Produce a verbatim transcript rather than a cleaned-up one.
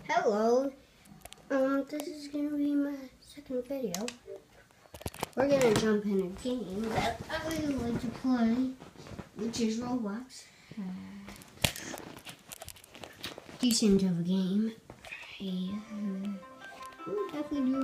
Hello, um, this is gonna be my second video. We're gonna jump in a game that I really like to play, which is Roblox. Uh, decent of a game. I uh, definitely do